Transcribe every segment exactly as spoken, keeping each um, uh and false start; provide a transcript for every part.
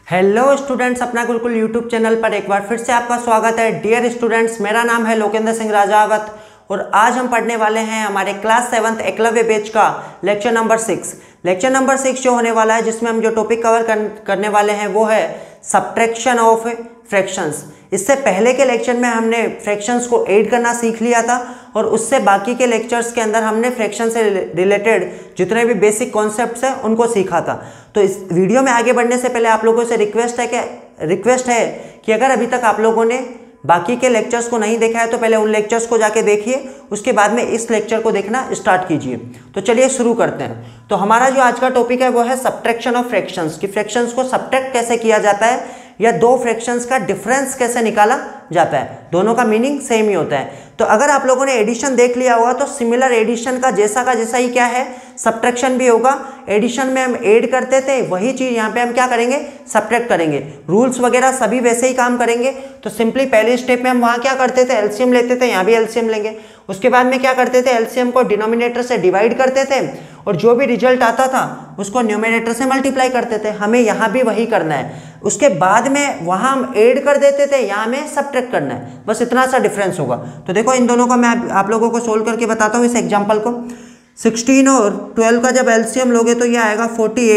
Hello students, अपना Gurukul YouTube channel पर एक बार फिर से आपका स्वागत है। डियर स्टूडेंट्स, मेरा नाम है लोकेंद्र सिंह राजावत और आज हम पढ़ने वाले हैं हमारे क्लास सेवन्थ एकलव्य बैच का lecture number six. Lecture number six जो होने वाला है, जिसमें हम जो टॉपिक कवर कर, करने वाले हैं वो है सब्ट्रैक्शन ऑफ फ्रैक्शंस। इससे पहले के लेक्चर में हमने फ्रैक्शंस को ऐड करना सीख लिया था और उससे बाकी के लेक्चर्स के अंदर हमने फ्रैक्शन से रिलेटेड जितने भी बेसिक कॉन्सेप्ट्स हैं उनको सीखा था। तो इस वीडियो में आगे बढ़ने से पहले आप लोगों से रिक्वेस्ट है कि रिक्वेस्ट है कि अगर अभी तक आप लोगों ने बाकी के लेक्चर्स को नहीं देखा है तो पहले उन लेक्चर्स को जाके देखिए, उसके बाद में इस लेक्चर को देखना स्टार्ट कीजिए। तो चलिए शुरू करते हैं। तो हमारा जो आज का टॉपिक है वो है सब्ट्रैक्शन ऑफ फ्रैक्शंस, कि फ्रैक्शंस को सब्ट्रैक्ट कैसे किया जाता है या दो फ्रैक्शंस का डिफरेंस कैसे निकाला जाता है। दोनों का मीनिंग सेम ही होता है। तो अगर आप लोगों ने एडिशन देख लिया होगा तो सिमिलर एडिशन का जैसा का जैसा ही क्या है, सब्ट्रैक्शन भी होगा। एडिशन में हम ऐड करते थे, वही चीज यहाँ पे हम क्या करेंगे, सब्ट्रैक्ट करेंगे। रूल्स वगैरह सभी वैसे ही काम करेंगे। तो सिंपली पहले स्टेप में हम वहाँ क्या करते थे, एलसीएम लेते थे, यहाँ भी एलसीएम लेंगे। उसके बाद में क्या करते थे, एलसीएम को डिनोमिनेटर से डिवाइड करते थे और जो भी रिजल्ट आता था उसको न्यूमरेटर से मल्टीप्लाई करते थे। हमें यहाँ भी वही करना है। उसके बाद में वहाँ हम ऐड कर देते थे, यहाँ हमें सब्ट्रैक्ट करना है। बस इतना सा डिफरेंस होगा। तो देखो इन दोनों का मैं आप लोगों को सोल्व करके बताता हूँ इस एग्जाम्पल को। सिक्सटीन और ट्वेल्व का जब एलसीएम लोगे तो ये आएगा फोर्टी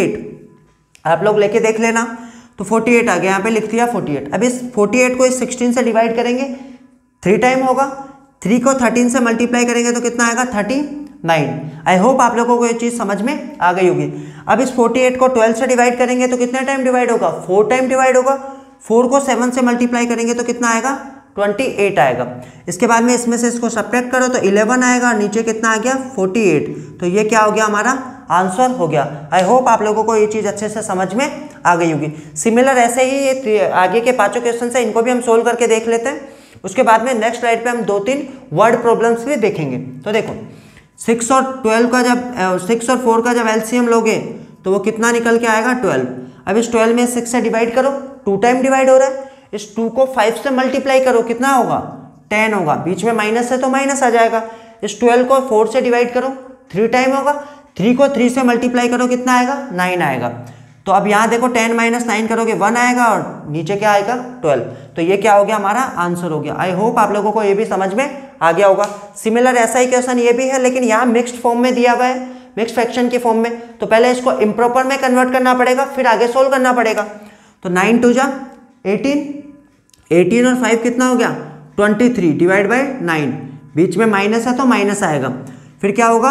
एट। आप लोग लेके देख लेना। तो फोर्टी एट आ गया, यहाँ पे लिख दिया फोर्टी एट। अब इस फोर्टी एट को इस सिक्सटीन से डिवाइड करेंगे, थ्री टाइम होगा। थ्री को थर्टीन से मल्टीप्लाई करेंगे तो कितना आएगा, थर्टी नाइन। आई होप आप लोगों को ये चीज़ समझ में आ गई होगी। अब इस फोर्टी एट को ट्वेल्व से डिवाइड करेंगे तो कितने टाइम डिवाइड होगा, फोर टाइम डिवाइड होगा। फोर को सेवन से मल्टीप्लाई करेंगे तो कितना आएगा, ट्वेंटी एट आएगा। इसके बाद में इसमें से इसको सब्ट्रैक्ट करो तो इलेवन आएगा और नीचे कितना आ गया, फोर्टी एट। तो ये क्या हो गया, हमारा आंसर हो गया। आई होप आप लोगों को ये चीज़ अच्छे से समझ में आ गई होगी। सिमिलर ऐसे ही ये आगे के पांचों क्वेश्चन है, इनको भी हम सोल्व करके देख लेते हैं। उसके बाद में नेक्स्ट स्लाइड पे हम दो तीन वर्ड प्रॉब्लम्स भी देखेंगे। तो देखो सिक्स और ट्वेल्व का जब सिक्स और फोर का जब एलसीएम लोगे तो वो कितना निकल के आएगा, ट्वेल्व। अब इस ट्वेल्व में सिक्स से डिवाइड करो, टू टाइम डिवाइड हो रहा है। इस टू को फाइव से मल्टीप्लाई करो, कितना होगा, टेन होगा। बीच में माइनस है तो माइनस आ जाएगा। इस ट्वेल्व को फोर से डिवाइड करो, थ्री टाइम होगा। थ्री को थ्री से मल्टीप्लाई करो, कितना आएगा, नाइन आएगा। तो अब यहाँ देखो टेन माइनस नाइन करोगे वन आएगा और नीचे क्या आएगा, ट्वेल्व। तो ये क्या हो गया, हमारा आंसर हो गया। आई होप आप लोगों को ये भी समझ में आ गया होगा। सिमिलर ऐसा ही क्वेश्चन ये भी है, लेकिन यहाँ मिक्स्ड फॉर्म में दिया हुआ है, मिक्स्ड फ्रैक्शन की फॉर्म में। तो पहले इसको इम्प्रॉपर में कन्वर्ट करना पड़ेगा, फिर आगे सोल्व करना पड़ेगा। तो नाइन टू जा एटीन, एटीन और फाइव कितना हो गया, twenty three divide by nine. बीच में माइनस है तो माइनस आएगा। फिर क्या होगा,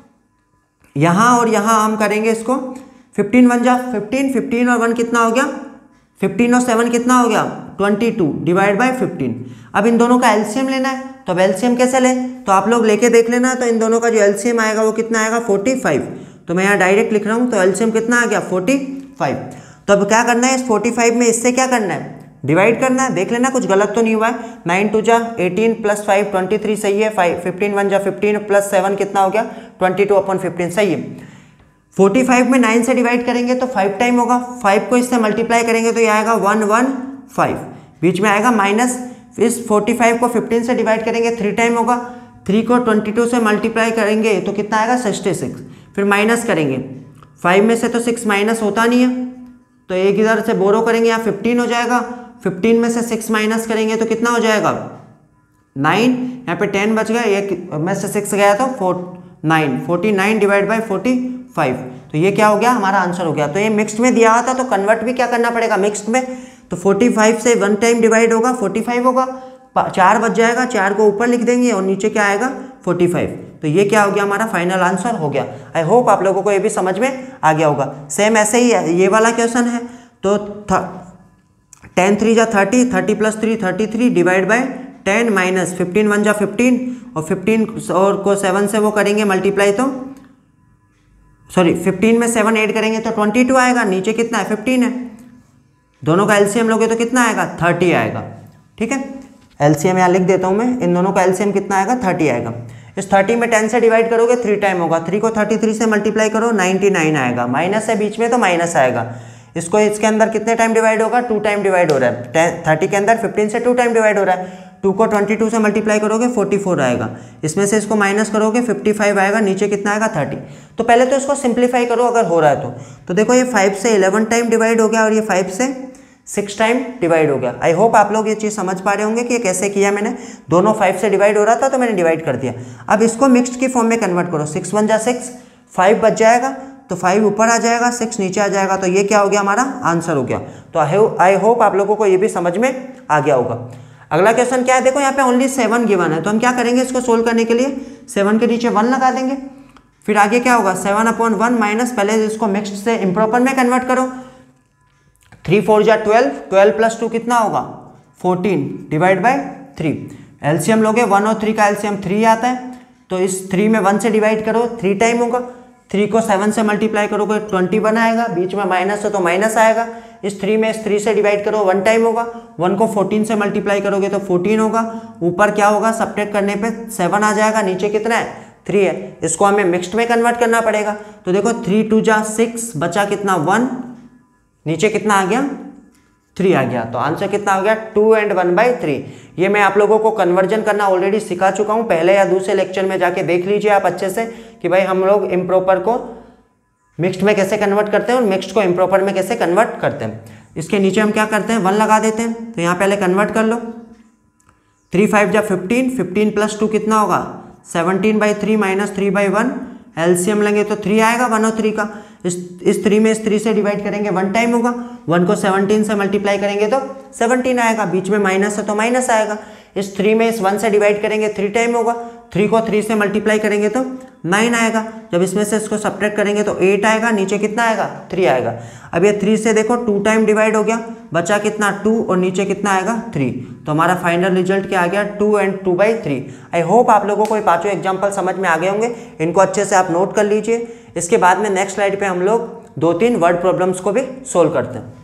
यहाँ और यहाँ हम करेंगे इसको, फिफ्टीन वन जा फिफ्टीन, फिफ्टीन और वन कितना हो गया, फिफ्टीन और सेवन कितना हो गया, twenty two divide by fifteen. अब इन दोनों का एलसीएम लेना है। तो अब एलसीएम कैसे लें, तो आप लोग लेके देख लेना। तो इन दोनों का जो एलसीएम आएगा वो कितना आएगा, फोर्टी फाइव। तो मैं यहाँ डायरेक्ट लिख रहा हूँ। तो एलसीएम कितना आ गया, फोर्टी फाइव। तो अब क्या करना है, इस फोर्टी फाइव में इससे क्या करना है, डिवाइड करना है। देख लेना कुछ गलत तो नहीं हुआ है। नाइन टू जा eighteen plus five twenty three सही है। फाइव फिफ्टीन वन जा फिफ्टीन प्लस सेवन कितना हो गया, ट्वेंटी टू अपॉन फिफ्टीन सही है। फोर्टी फाइव में नाइन से डिवाइड करेंगे तो फाइव टाइम होगा। फाइव को इससे मल्टीप्लाई करेंगे तो ये आएगा वन वन फाइव। बीच में आएगा माइनस। इस फोर्टी फाइव को फिफ्टीन से डिवाइड करेंगे, थ्री टाइम होगा। थ्री को ट्वेंटी टू से मल्टीप्लाई करेंगे तो कितना आएगा, सिक्सटी सिक्स। फिर माइनस करेंगे, फाइव में से तो सिक्स माइनस होता नहीं है तो एक इधर से बोरो करेंगे, यहाँ फिफ्टीन हो जाएगा। फिफ्टीन में से सिक्स माइनस करेंगे तो कितना हो जाएगा, नाइन। यहाँ पे टेन बच गया, एक में से सिक्स गया तो four nine, forty nine divide by forty five. तो ये क्या हो गया, हमारा आंसर हो गया। तो ये मिक्स्ड में दिया हुआ था तो कन्वर्ट भी क्या करना पड़ेगा, मिक्स्ड में। तो फोर्टी फाइव से वन टाइम डिवाइड होगा, फोर्टी फाइव होगा। चार बच जाएगा, चार को ऊपर लिख देंगे और नीचे क्या आएगा, फोर्टी फाइव। तो ये क्या हो गया, हमारा फाइनल आंसर हो गया। आई होप आप लोगों को ये भी समझ में आ गया होगा। सेम ऐसे ही है, ये वाला क्वेश्चन है। तो टेन थ्री जा thirty, thirty plus three thirty three divide by ten minus fifteen one जा फिफ्टीन और फिफ्टीन और को सेवन से वो करेंगे मल्टीप्लाई तो सॉरी फिफ्टीन में सेवन ऐड करेंगे तो ट्वेंटी टू आएगा। नीचे कितना है, फिफ्टीन है। दोनों का एलसीएम लोगे तो कितना आएगा, थर्टी आएगा। ठीक है, एलसीएम यहाँ लिख देता हूँ मैं। इन दोनों का एलसीएम कितना आएगा, थर्टी आएगा। इस थर्टी में टेन से डिवाइड करोगे, थ्री टाइम होगा। थ्री को थर्टी थ्री से मल्टीप्लाई करो, नाइन्टी नाइन आएगा। माइनस है बीच में तो माइनस आएगा। इसको इसके अंदर कितने टाइम डिवाइड होगा, टू टाइम डिवाइड हो रहा है। थर्टी के अंदर फिफ्टीन से टू टाइम डिवाइड हो रहा है। टू को ट्वेंटी टू से मल्टीप्लाई करोगे फोर्टी फोर आएगा, इसमें से इसको माइनस करोगे फिफ्टी फाइव आएगा, नीचे कितना आएगा थर्टी। तो पहले तो इसको सिंप्लीफाई करो अगर हो रहा है तो तो देखो ये फाइव से इलेवन टाइम डिवाइड हो गया और ये फाइव से सिक्स टाइम डिवाइड हो गया। आई होप आप लोग ये चीज़ समझ पा रहे होंगे कि ये कैसे किया मैंने, दोनों फाइव से डिवाइड हो रहा था तो मैंने डिवाइड कर दिया। अब इसको मिक्स्ड की फॉर्म में कन्वर्ट करो, सिक्स वन जा सिक्स, फाइव बच जाएगा तो फाइव ऊपर आ जाएगा, सिक्स नीचे आ जाएगा, तो ये क्या हो गया हमारा आंसर हो गया। तो आई होप आप लोगों को ये भी समझ में आ गया होगा। अगला क्वेश्चन क्या है, देखो यहाँ पे ओनली सेवन गिवन है, तो हम क्या करेंगे इसको सोल्व करने के लिए सेवन के नीचे वन लगा देंगे, फिर आगे क्या होगा सेवन अपॉन वन माइनस, पहले इसको मिक्स्ड से इम्प्रॉपर में कन्वर्ट करो, थ्री फोर जा ट्वेल्व, ट्वेल्व प्लस टू कितना होगा fourteen divide by three. LCM लोगे वन और थ्री का एलसीएम थ्री आता है, तो इस थ्री में वन से डिवाइड करो थ्री टाइम होगा, थ्री को सेवन से मल्टीप्लाई करोगे ट्वेंटी वन आएगा, बीच में माइनस है तो माइनस आएगा, इस थ्री में इस थ्री से डिवाइड करो वन टाइम होगा, वन को फोर्टीन से मल्टीप्लाई करोगे तो फोर्टीन होगा, ऊपर क्या होगा सब्ट्रैक्ट करने पे सेवन आ जाएगा, नीचे कितना है थ्री है, इसको हमें मिक्स्ड में कन्वर्ट करना पड़ेगा। तो देखो थ्री टू जा सिक्स, बचा कितना वन, नीचे कितना आ गया थ्री आ गया, तो आंसर कितना हो गया two and one by three. ये मैं आप लोगों को कन्वर्जन करना ऑलरेडी सिखा चुका हूँ, पहले या दूसरे लेक्चर में जाके देख लीजिए आप अच्छे से कि भाई हम लोग इम्प्रॉपर को मिक्स्ड में कैसे कन्वर्ट करते हैं और मिक्स्ड को इम्प्रॉपर में कैसे कन्वर्ट करते हैं। इसके नीचे हम क्या करते हैं वन लगा देते हैं, तो यहाँ पहले कन्वर्ट कर लो, थ्री फाइव जा फिफ्टीन, फिफ्टीन प्लस टू कितना होगा seventeen by three minus three by one, LCM लेंगे तो थ्री आएगा वन और थ्री का, इस इस थ्री में इस थ्री से डिवाइड करेंगे वन टाइम होगा, वन को सेवनटीन से मल्टीप्लाई करेंगे तो सेवनटीन आएगा, बीच में माइनस है तो माइनस आएगा, इस थ्री में इस वन से डिवाइड करेंगे थ्री टाइम होगा, थ्री को थ्री से मल्टीप्लाई करेंगे तो नाइन आएगा, जब इसमें से इसको सब्ट्रैक्ट करेंगे तो एट आएगा, नीचे कितना आएगा थ्री आएगा। अब ये थ्री से देखो टू टाइम डिवाइड हो गया, बचा कितना टू और नीचे कितना आएगा थ्री, तो हमारा फाइनल रिजल्ट क्या आ गया two and two by three. I hope आप लोगों को ये पांचों एग्जाम्पल समझ में आ गए होंगे, इनको अच्छे से आप नोट कर लीजिए। इसके बाद में नेक्स्ट स्लाइड पे हम लोग दो तीन वर्ड प्रॉब्लम्स को भी सोल्व करते हैं।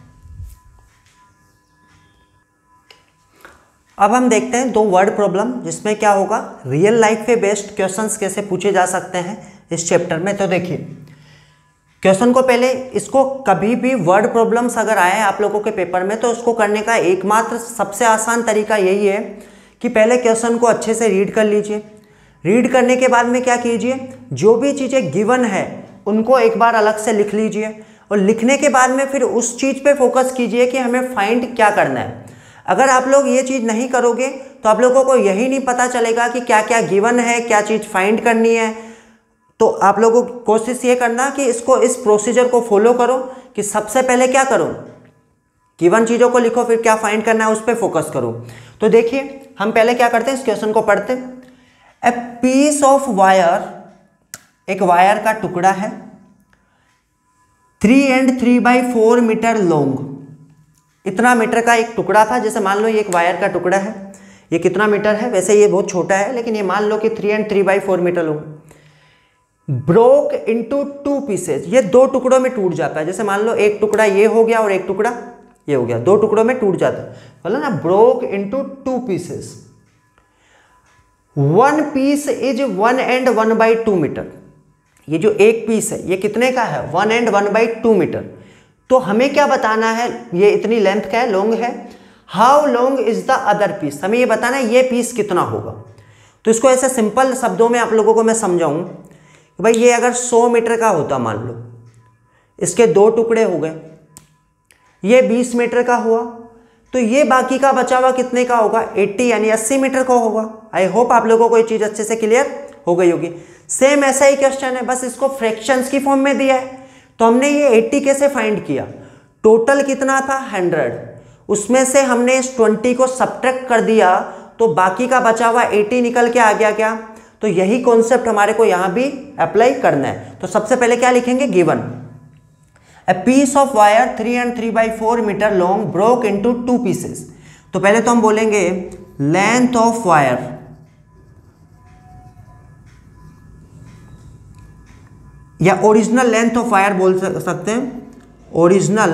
अब हम देखते हैं दो वर्ड प्रॉब्लम जिसमें क्या होगा रियल लाइफ पे बेस्ड क्वेश्चंस कैसे पूछे जा सकते हैं इस चैप्टर में। तो देखिए क्वेश्चन को पहले, इसको कभी भी वर्ड प्रॉब्लम्स अगर आए आप लोगों के पेपर में तो उसको करने का एकमात्र सबसे आसान तरीका यही है कि पहले क्वेश्चन को अच्छे से रीड कर लीजिए, रीड करने के बाद में क्या कीजिए जो भी चीज़ें गिवन है उनको एक बार अलग से लिख लीजिए, और लिखने के बाद में फिर उस चीज़ पे फोकस कीजिए कि हमें फाइंड क्या करना है। अगर आप लोग ये चीज़ नहीं करोगे तो आप लोगों को यही नहीं पता चलेगा कि क्या क्या गिवन है, क्या चीज़ फाइंड करनी है। तो आप लोगों को कोशिश ये करना कि इसको इस प्रोसीजर को फॉलो करो कि सबसे पहले क्या करो गिवन चीज़ों को लिखो, फिर क्या फाइंड करना है उस पर फोकस करो। तो देखिए हम पहले क्या करते हैं इस क्वेश्चन को पढ़ते हैं। ए पीस ऑफ वायर, एक वायर का टुकड़ा है, three and three by four metre long, इतना मीटर का एक टुकड़ा था। जैसे मान लो ये एक वायर का टुकड़ा है, ये कितना मीटर है, वैसे ये बहुत छोटा है लेकिन ये मान लो कि three and three by four metre long, broke into two pieces, ये दो टुकड़ों में टूट जाता है। जैसे मान लो एक टुकड़ा ये हो गया और एक टुकड़ा ये हो गया, दो टुकड़ों में टूट जाता है, बोला ना broke into two pieces. One piece is one and one by two metre, ये जो एक पीस है ये कितने का है one and one by two metre. तो हमें क्या बताना है, ये इतनी लेंथ का है, लॉन्ग है। How long is the other piece, हमें ये बताना है ये पीस कितना होगा। तो इसको ऐसे सिंपल शब्दों में आप लोगों को मैं समझाऊं कि भाई ये अगर सौ मीटर का होता, मान लो इसके दो टुकड़े हो गए, ये बीस मीटर का हुआ, तो ये बाकी का बचा हुआ कितने का होगा अस्सी यानी अस्सी मीटर का होगा। आई होप आप लोगों को ये चीज़ अच्छे से क्लियर हो गई होगी। सेम ऐसा ही क्वेश्चन है, बस इसको फ्रैक्शंस की फॉर्म में दिया है। तो हमने ये अस्सी कैसे फाइंड किया, टोटल कितना था हंड्रेड, उसमें से हमने इस ट्वेंटी को सब्ट्रैक्ट कर दिया तो बाकी का बचा हुआ अस्सी निकल के आ गया क्या। तो यही कॉन्सेप्ट हमारे को यहाँ भी अप्लाई करना है। तो सबसे पहले क्या लिखेंगे given, a piece of wire three and three by four metre long broke into two pieces. तो पहले तो हम बोलेंगे लेंथ ऑफ वायर, या ओरिजिनल लेंथ ऑफ वायर बोल सकते हैं, ओरिजिनल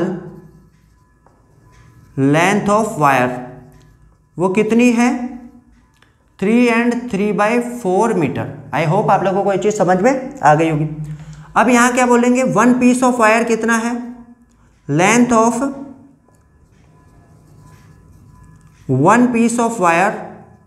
लेंथ ऑफ वायर वो कितनी है three and three by four metre. I hope आप लोगों को ये चीज़ समझ में आ गई होगी। अब यहाँ क्या बोलेंगे, वन पीस ऑफ वायर कितना है, length of one piece of wire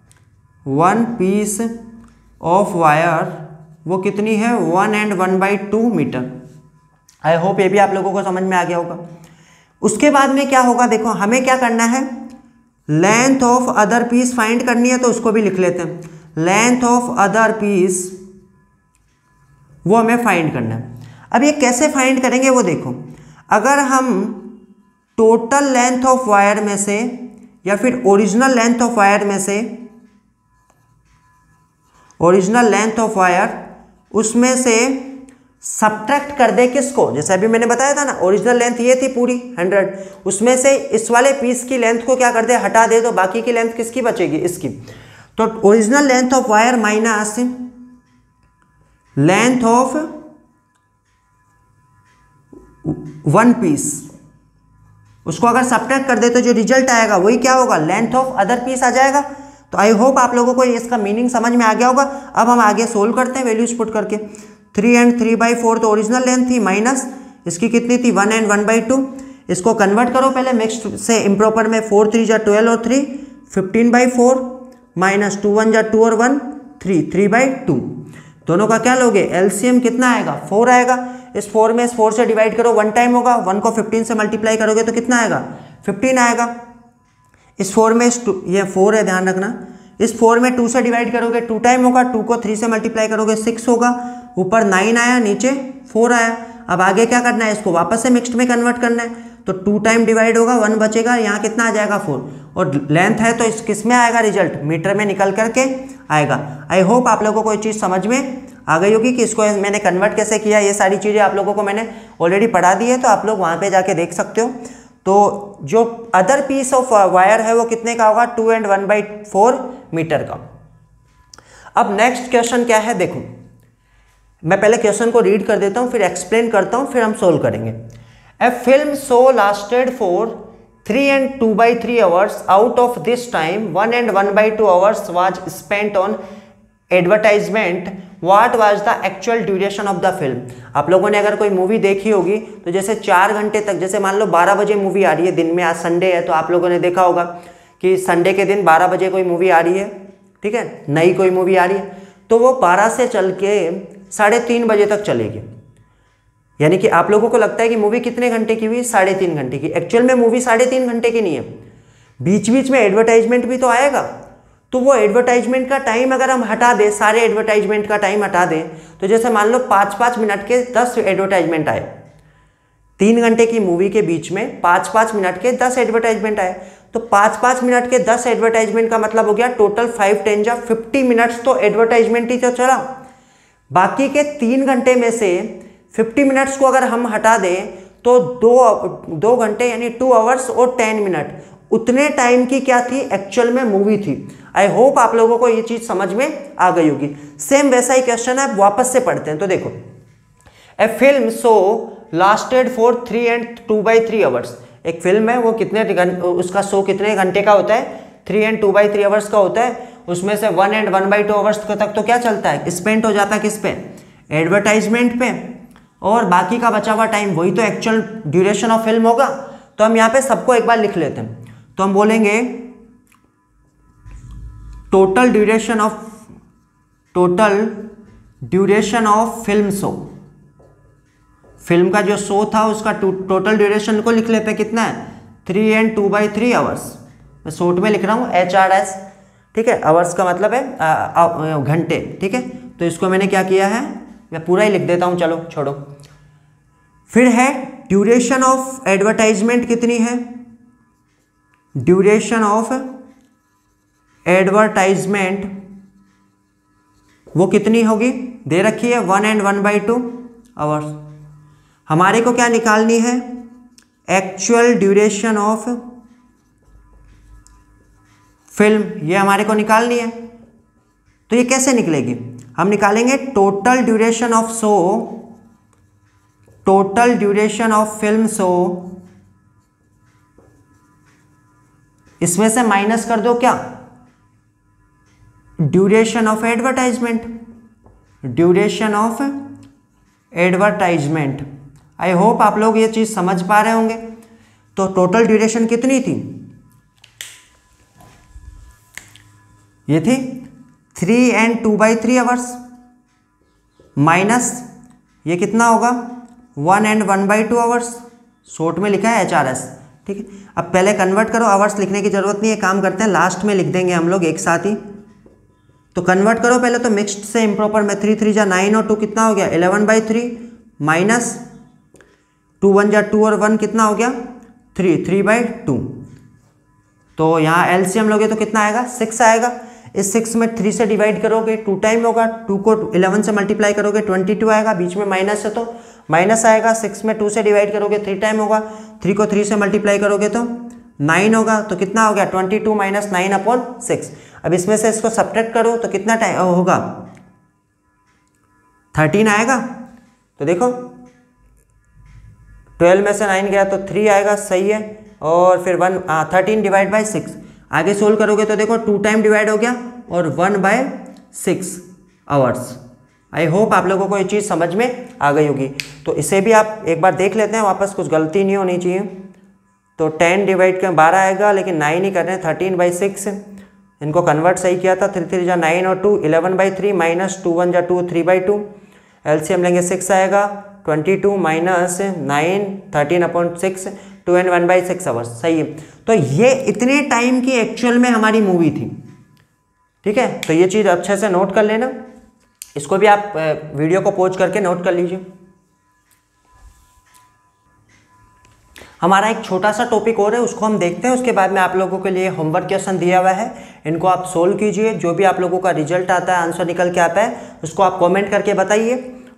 one piece of wire वो कितनी है, one and one by two metre. I hope ये भी आप लोगों को समझ में आ गया होगा। उसके बाद में क्या होगा, देखो हमें क्या करना है, length of other piece find करनी है, तो उसको भी लिख लेते हैं। लेंथ ऑफ अदर पीस वो हमें फाइंड करना है। अब ये कैसे फाइंड करेंगे वो देखो, अगर हम टोटल लेंथ ऑफ वायर में से या फिर ओरिजिनल लेंथ ऑफ वायर में से, ओरिजिनल लेंथ ऑफ वायर उसमें से सब्ट्रैक्ट कर दे किसको, जैसे अभी मैंने बताया था ना, ओरिजिनल लेंथ ये थी पूरी हंड्रेड, उसमें से इस वाले पीस की लेंथ को क्या कर दे, हटा दे, तो बाकी की लेंथ किसकी बचेगी, इसकी। तो original length of wire minus length of one piece, उसको अगर सब्ट्रैक्ट कर दे तो जो रिजल्ट आएगा वही क्या होगा, लेंथ ऑफ अदर पीस आ जाएगा। तो आई होप आप लोगों को इसका मीनिंग समझ में आ गया होगा। अब हम आगे सोल्व करते हैं वैल्यूज पुट करके। Three and three by four तो ओरिजिनल लेंथ थी, माइनस इसकी कितनी थी, one and one by two. इसको कन्वर्ट करो पहले मिक्स्ड से इम्प्रॉपर में, फोर थ्री जा ट्वेल्व और three fifteen by four, minus two one जा टू और one three, three by two. दोनों का क्या लोगे, एलसीएम कितना आएगा, फोर आएगा। इस फोर में इस फोर से डिवाइड करो, वन टाइम होगा, वन को फिफ्टीन से मल्टीप्लाई करोगे तो कितना आएगा, फिफ्टीन आएगा। इस फोर में इस टू, ये फोर है ध्यान रखना, इस फोर में टू से डिवाइड करोगे टू टाइम होगा, टू को थ्री से मल्टीप्लाई करोगे सिक्स होगा, ऊपर नाइन आया नीचे फोर आया। अब आगे क्या करना है, इसको वापस से मिक्स्ड में कन्वर्ट करना है, तो टू टाइम डिवाइड होगा, वन बचेगा, यहाँ कितना आ जाएगा फोर, और लेंथ है तो इस किस में आएगा, रिजल्ट मीटर में निकल करके आएगा। आई होप आप लोगों को ये चीज़ समझ में आ गई होगी कि इसको मैंने कन्वर्ट कैसे किया। ये सारी चीज़ें आप लोगों को मैंने ऑलरेडी पढ़ा दी है, तो आप लोग वहाँ पे जाके देख सकते हो। तो जो अदर पीस ऑफ वायर है वो कितने का होगा, two and one by four metre का। अब नेक्स्ट क्वेश्चन क्या है, देखो मैं पहले क्वेश्चन को रीड कर देता हूँ, फिर एक्सप्लेन करता हूँ, फिर हम सोल्व करेंगे। A film show lasted for three and two by three hours, out of this time one and one by two hours was spent on advertisement, what was the actual duration of the film. आप लोगों ने अगर कोई movie देखी होगी तो जैसे चार घंटे तक, जैसे मान लो बारह बजे मूवी आ रही है दिन में, आज संडे है तो आप लोगों ने देखा होगा कि संडे के दिन बारह बजे कोई मूवी आ रही है, ठीक है, नई कोई मूवी आ रही है, तो वो बारह से चल के साढ़े तीन बजे तक चलेगी। यानी कि आप लोगों को लगता है कि मूवी कितने घंटे की हुई, साढ़े तीन घंटे की। एक्चुअल में मूवी साढ़े तीन घंटे की नहीं है, बीच बीच में एडवर्टाइजमेंट भी तो आएगा। तो वो एडवर्टाइजमेंट का टाइम अगर हम हटा दें, सारे एडवर्टाइजमेंट का टाइम हटा दें, तो जैसे मान लो पाँच पाँच मिनट के दस एडवर्टाइजमेंट आए, तीन घंटे की मूवी के बीच में पाँच पाँच मिनट के दस एडवर्टाइजमेंट आए, तो पाँच पाँच मिनट के दस एडवर्टाइजमेंट का मतलब हो गया टोटल फाइव टेन जा फिफ्टी मिनट्स तो एडवर्टाइजमेंट ही तो चला। बाकी के तीन घंटे में से फिफ्टी मिनट्स को अगर हम हटा दें तो दो दो घंटे यानी टू आवर्स और टेन मिनट, उतने टाइम की क्या थी, एक्चुअल में मूवी थी। आई होप आप लोगों को ये चीज समझ में आ गई होगी। सेम वैसा ही क्वेश्चन है, वापस से पढ़ते हैं। तो देखो, a film show lasted for three and two by three hours. एक फिल्म है वो कितने, उसका शो कितने घंटे का होता है, three and two by three hours का होता है। उसमें से one and one by two hours तक तो क्या चलता है, स्पेंड हो जाता है किस पे, एडवर्टाइजमेंट पे, और बाकी का बचा हुआ टाइम वही तो एक्चुअल ड्यूरेशन ऑफ फिल्म होगा। तो हम यहाँ पे सबको एक बार लिख लेते हैं। तो हम बोलेंगे total duration of total duration of film show, film का जो शो था उसका टोटल ड्यूरेशन को लिख लेते हैं, कितना है, three and two by three hours. मैं शॉर्ट में लिख रहा हूँ एच आर एस, ठीक है, आवर्स का मतलब है घंटे, ठीक है। तो इसको मैंने क्या किया है, मैं पूरा ही लिख देता हूँ, चलो छोड़ो। फिर है ड्यूरेशन ऑफ एडवर्टाइजमेंट कितनी है, ड्यूरेशन ऑफ एडवर्टाइजमेंट वो कितनी होगी, दे रखी है one and one by two hours. हमारे को क्या निकालनी है, एक्चुअल ड्यूरेशन ऑफ फिल्म, ये हमारे को निकालनी है। तो ये कैसे निकलेगी, हम निकालेंगे total duration of show, total duration of film show, इसमें से माइनस कर दो क्या, duration of advertisement, duration of advertisement. I hope आप लोग ये चीज समझ पा रहे होंगे। तो टोटल ड्यूरेशन कितनी थी, ये थी three and two by three hours minus ये कितना होगा one and one by two hours, short में लिखा है एच आर एस। ठीक है, अब पहले कन्वर्ट करो, आवर्स लिखने की जरूरत नहीं है, काम करते हैं लास्ट में लिख देंगे हम लोग एक साथ ही। तो कन्वर्ट करो पहले तो मिक्स्ड से इम्प्रॉपर में, थ्री थ्री जा नाइन और टू कितना हो गया eleven by three minus two one जा टू और वन कितना हो गया थ्री, थ्री बाई टू। तो यहाँ एलसीएम लोगे तो कितना आएगा सिक्स आएगा। इस सिक्स में थ्री से डिवाइड करोगे टू टाइम होगा, टू को इलेवन से मल्टीप्लाई करोगे ट्वेंटी टू आएगा, बीच में माइनस है तो माइनस आएगा। सिक्स में टू से डिवाइड करोगे थ्री टाइम होगा, थ्री को थ्री से मल्टीप्लाई करोगे तो नाइन होगा, तो कितना हो गया twenty two minus nine upon six. अब इसमें से इसको सब्ट्रैक्ट करो तो कितना टाइम होगा थर्टीन आएगा। तो देखो ट्वेल्व में से नाइन गया तो थ्री आएगा, सही है। और फिर one thirteen divide by six, आगे सोल्व करोगे तो देखो टू टाइम डिवाइड हो गया और one by six hours. I hope आप लोगों को ये चीज़ समझ में आ गई होगी। तो इसे भी आप एक बार देख लेते हैं वापस, कुछ गलती नहीं होनी चाहिए। तो टेन डिवाइड कर बारह आएगा, लेकिन नाइन ही कर रहे हैं, थर्टीन बाई सिक्स इनको कन्वर्ट सही किया था, थ्री थ्री जा नाइन और two eleven by three minus two one जा two three by two, LCM लेंगे सिक्स आएगा, twenty two minus nine thirteen upon six, two and one by six hours, सही है। तो ये इतने टाइम की एक्चुअल में हमारी मूवी थी। ठीक है, तो ये चीज़ अच्छे से नोट कर लेना, इसको भी आप वीडियो को पॉज करके नोट कर लीजिए। हमारा एक छोटा सा टॉपिक और है, उसको हम देखते हैं, उसके बाद में आप लोगों के लिए होमवर्क क्वेश्चन दिया हुआ है, इनको आप सोल्व कीजिए। जो भी आप लोगों का रिजल्ट आता है, आंसर निकल के आता है, उसको आप कमेंट करके बताइए।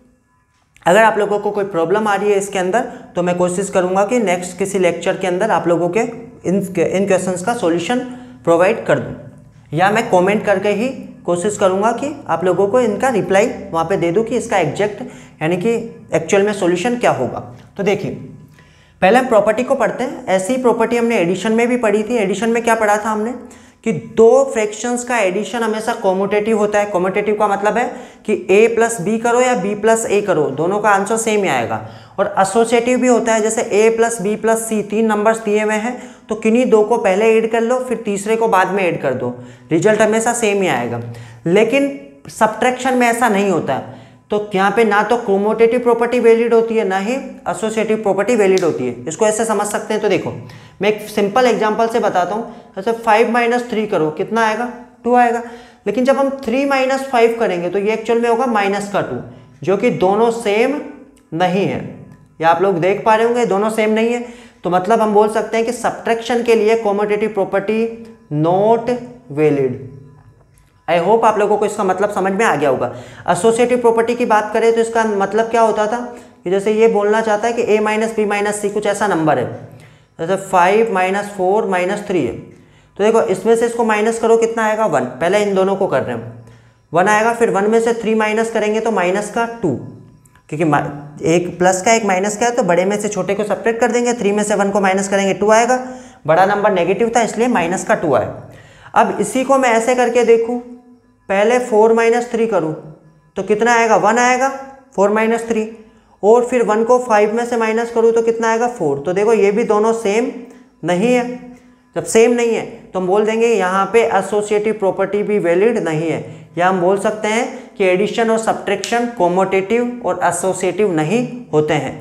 अगर आप लोगों को कोई प्रॉब्लम आ रही है इसके अंदर, तो मैं कोशिश करूंगा कि नेक्स्ट किसी लेक्चर के अंदर आप लोगों के इन इन क्वेश्चंस का सॉल्यूशन प्रोवाइड कर दूं, या मैं कमेंट करके ही कोशिश करूंगा कि आप लोगों को इनका रिप्लाई वहाँ पे दे दूं कि इसका एग्जैक्ट यानी कि एक्चुअल में सॉल्यूशन क्या होगा। तो देखिए पहले हम प्रॉपर्टी को पढ़ते हैं। ऐसी प्रॉपर्टी हमने एडिशन में भी पढ़ी थी। एडिशन में क्या पढ़ा था हमने कि दो फ्रैक्शंस का एडिशन हमेशा कॉम्यूटेटिव होता है। कॉम्यूटेटिव का मतलब है कि a प्लस बी करो या b प्लस ए करो, दोनों का आंसर सेम ही आएगा। और एसोसिएटिव भी होता है, जैसे a plus B plus C तीन नंबर्स दिए हुए हैं, तो किन्हीं दो को पहले ऐड कर लो, फिर तीसरे को बाद में ऐड कर दो, रिजल्ट हमेशा सेम ही आएगा। लेकिन सब्ट्रैक्शन में ऐसा नहीं होता है। तो यहाँ पे ना तो कॉम्यूटेटिव प्रॉपर्टी वैलिड होती है, ना ही एसोसिएटिव प्रॉपर्टी वैलिड होती है। इसको ऐसे समझ सकते हैं। तो देखो मैं एक सिंपल एग्जांपल से बताता हूँ। जैसे फाइव माइनस थ्री करो, कितना आएगा टू आएगा। लेकिन जब हम थ्री माइनस फाइव करेंगे तो ये एक्चुअल में होगा माइनस का टू, जो कि दोनों सेम नहीं है। ये आप लोग देख पा रहे होंगे, दोनों सेम नहीं है। तो मतलब हम बोल सकते हैं कि सब्ट्रैक्शन के लिए commutative property not valid. I hope आप लोगों को इसका मतलब समझ में आ गया होगा। एसोसिएटिव प्रॉपर्टी की बात करें तो इसका मतलब क्या होता था कि जैसे ये बोलना चाहता है कि a minus B minus C कुछ ऐसा नंबर है, जैसे five minus four minus three है। तो देखो इसमें से इसको माइनस करो, कितना आएगा वन। पहले इन दोनों को कर रहे हैं, वन आएगा। फिर वन में से थ्री माइनस करेंगे तो माइनस का टू, क्योंकि एक प्लस का एक माइनस का है, तो बड़े में से छोटे को सब्ट्रैक्ट कर देंगे। थ्री में से वन को माइनस करेंगे, टू आएगा। बड़ा नंबर नेगेटिव था इसलिए माइनस का टू आया। अब इसी को मैं ऐसे करके देखूँ, पहले फोर माइनस थ्री करूँ तो कितना आएगा वन आएगा, फोर माइनस थ्री। और फिर वन को फाइव में से माइनस करूँ तो कितना आएगा फोर। तो देखो ये भी दोनों सेम नहीं है। जब सेम नहीं है तो हम बोल देंगे यहाँ पे एसोसिएटिव प्रॉपर्टी भी वैलिड नहीं है, या हम बोल सकते हैं कि एडिशन और सब्ट्रैक्शन कॉम्यूटेटिव और एसोसिएटिव नहीं होते हैं।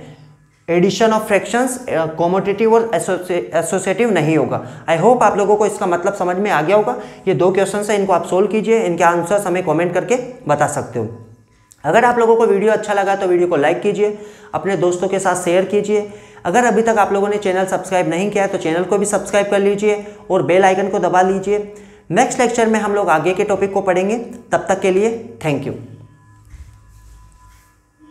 एडिशन ऑफ फ्रैक्शंस कॉम्यूटेटिव और एसोसिएटिव नहीं होगा। आई होप आप लोगों को इसका मतलब समझ में आ गया होगा। ये दो क्वेश्चन है, इनको आप सोल्व कीजिए, इनके आंसर्स हमें कमेंट करके बता सकते हो। अगर आप लोगों को वीडियो अच्छा लगा तो वीडियो को लाइक कीजिए, अपने दोस्तों के साथ शेयर कीजिए। अगर अभी तक आप लोगों ने चैनल सब्सक्राइब नहीं किया है तो चैनल को भी सब्सक्राइब कर लीजिए और बेल आइकन को दबा लीजिए। नेक्स्ट लेक्चर में हम लोग आगे के टॉपिक को पढ़ेंगे। तब तक के लिए थैंक यू।